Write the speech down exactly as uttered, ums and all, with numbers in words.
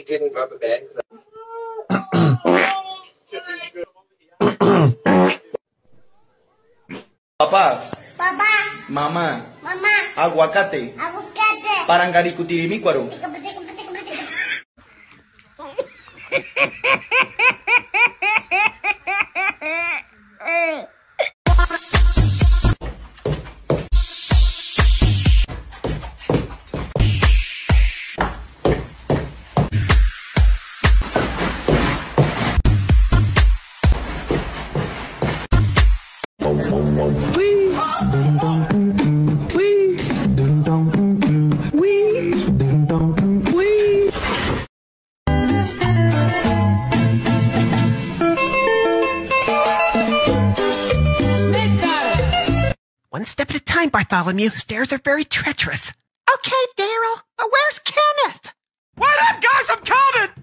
didn't rubber band. Papá, Papá, mamá, mamá, aguacate, aguacate. parangaricutirimícuaro. One step at a time, Bartholomew. Stairs are very treacherous. Okay, Daryl, but where's Kenneth? Wait up, guys! I'm coming!